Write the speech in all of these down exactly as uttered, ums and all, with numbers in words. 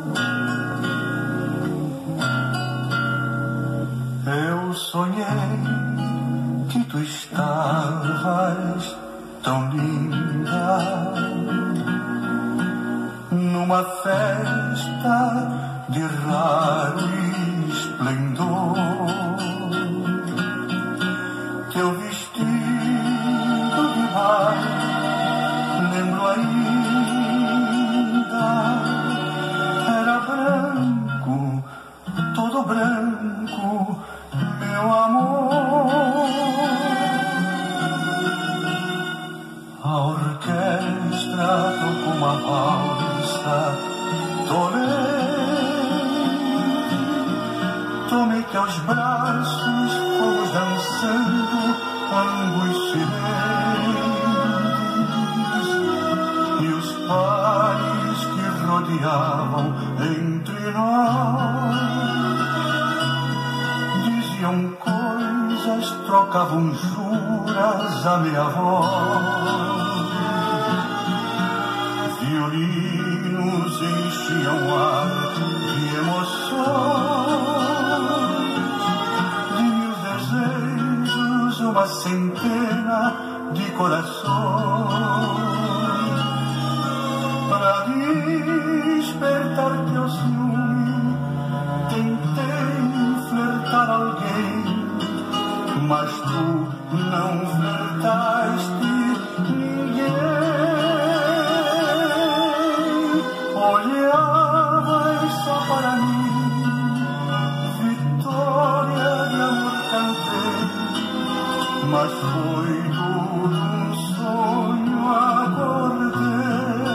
Eu sonhei que tu estavas tão linda numa festa de raro esplendor. Teu vestido de baile, lembro ainda, era branco, todo branco, meu amor. A orquestra tocou uma valsa dolente. Tomei teus braços, fomos dançando, ambos silentes. E os pares que rodeavam entre nós diziam coisas, trocavam juras a meia voz. Violinos enchiam o ar de emoções, de mil desejos, uma centena de corações. Para despertar teu ciúme, tentei flertar alguém, mas tu não flertaste ninguém. Olhavas só para mim, vitória de amor cantei, mas foi tudo um sonho, acordei.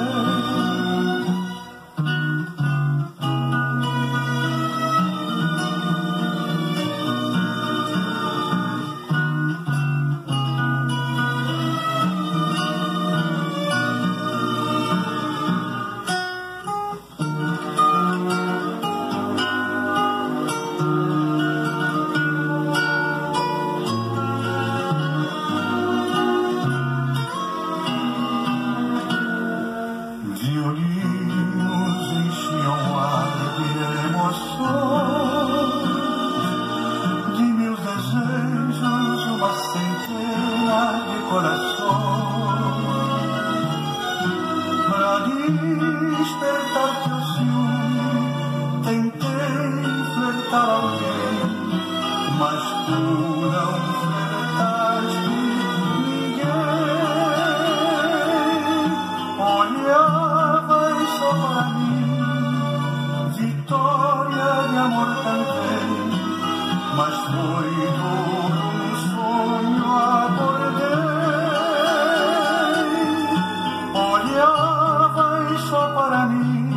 Violinos enchiam o ar de emoções, de mil desejos, uma centena de corações. Para despertar teu ciúme, tentei flertar alguém, mas tu não flertaste ninguém. Olhavas só para mim, vitória de amor cantei, mas foi todo um sonho, acordei. Olhavas só para mim,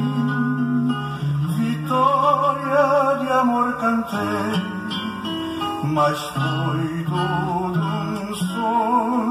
vitória de amor cantei, mas foi todo um sonho.